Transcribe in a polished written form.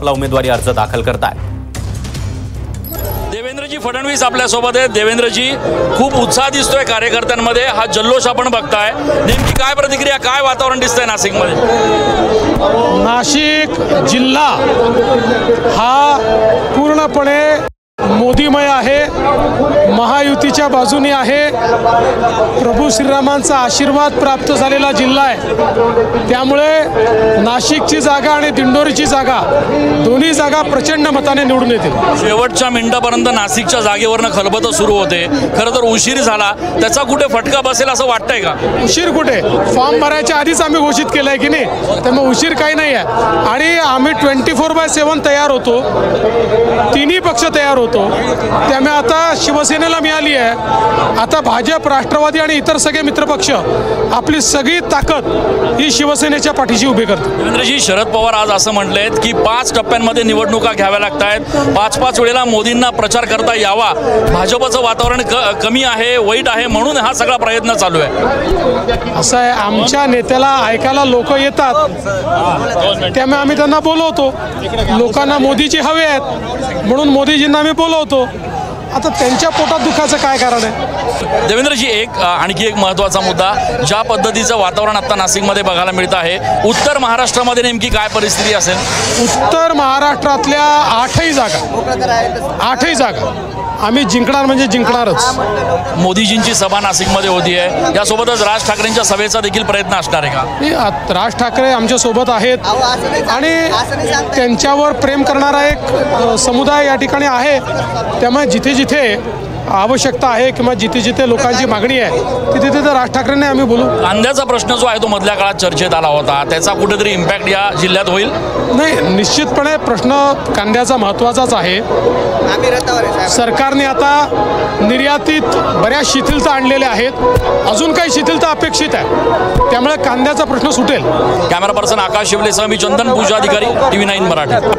आपला उमेदवारी अर्ज दाखल करतायत। देवेंद्रजी फडणवीस आपल्या सोबत आहेत। देवेंद्रजी, खूप उत्साह दिसतोय कार्यकर्त्यांमध्ये, हा जल्लोष आपण बघताय, नेमकी काय प्रतिक्रिया, काय वातावरण दिसतंय नाशिकमध्ये? नाशिक जिल्हा हा पूर्णपणे मोदीमय आहे, महायुतीच्या बाजूने आहे, प्रभू श्रीरामांचा आशीर्वाद प्राप्त झालेला जिल्हा आहे। त्यामुळे नाशिकची जागा आणि दिंडोरीची जागा दोन्ही जागा प्रचंड मताने निवडून येतील। शेवटच्या मिनिटापर्यंत नाशिकच्या जागेवरनं खलबतं सुरू होते, खरं तर उशीर झाला, त्याचा कुठे फटका बसेल असं वाटतंय का? उशीर कुठे, फॉर्म भरायच्या आधीच आम्ही घोषित केलं आहे की नाही, त्यामुळे उशीर काही नाही आहे। आणि आम्ही 24/7 तयार होतो, तिन्ही पक्ष तयार होतो, त्यामुळे आता शिवसेनेला मिळाली आहे, आता भाजप, राष्ट्रवादी आणि इतर सगळे मित्रपक्ष आपली सगळी ताकद ही शिवसेनेच्या पाठीशी उभी करते। देवेंद्रजी, शरद पवार आज असं म्हटलेत की 5 टप्प्यांमध्ये निवडणुका घ्याव्या लागतायत, 5-5 वेळेला मोदींना प्रचार करता यावा, भाजपचं वातावरण कमी आहे, वाईट आहे, म्हणून हा सगळा प्रयत्न चालू आहे। असं आहे, आमच्या नेत्याला ऐकायला लोक येतात, त्यामुळे आम्ही त्यांना बोलवतो। लोकांना मोदीजी हवे आहेत म्हणून मोदीजींना आम्ही बोलवतो। आता त्यांच्या पोटात दुखाचं काय कारण आहे? देवेंद्रजी, आणखी एक महत्त्वाचा मुद्दा, ज्या पद्धतीचं वातावरण आता नाशिकमध्ये बघायला मिळतं आहे, उत्तर महाराष्ट्रामध्ये नेमकी काय परिस्थिती असेल? उत्तर महाराष्ट्रातल्या 8ही जागा आम्ही जिंकणार म्हणजे जिंकणारच। मोदीजींची सभा नाशिकमध्ये होती आहे, यासोबतच राज ठाकरेंच्या सभेचा देखील प्रयत्न असणार आहे का? राज ठाकरे आमच्या सोबत आहेत आणि त्यांच्यावर प्रेम करणारा एक समुदाय या ठिकाणी आहे, त्यामुळे जिथे जिथे आवश्यकता आहे किंवा जिथे जिथे लोकांची मागणी आहे तिथे तिथे राज ठाकरेंना आम्ही बोलू। कांद्याचा प्रश्न जो आहे तो मधल्या काळात चर्चेत आला होता, त्याचा कुठेतरी इम्पॅक्ट या जिल्ह्यात होईल? नाही, निश्चितपणे प्रश्न कांद्याचा महत्त्वाचाच आहे। सरकारने आता निर्यातीत बऱ्याच शिथिलता आणलेल्या आहेत, अजून काही शिथिलता अपेक्षित आहे, त्यामुळे कांद्याचा प्रश्न सुटेल। कॅमेरा पर्सन आकाश शिवलेसह मी चंदन पूजाधिकारी, TV9 मराठी।